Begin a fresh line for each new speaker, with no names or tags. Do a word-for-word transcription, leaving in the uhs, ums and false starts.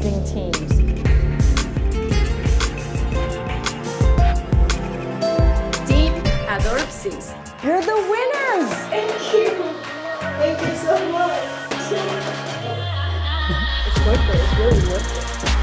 amazing teams.
Team Adorpsis.
You're the winners!
Thank you. Thank you so much.
It's worth it. It's really worth it.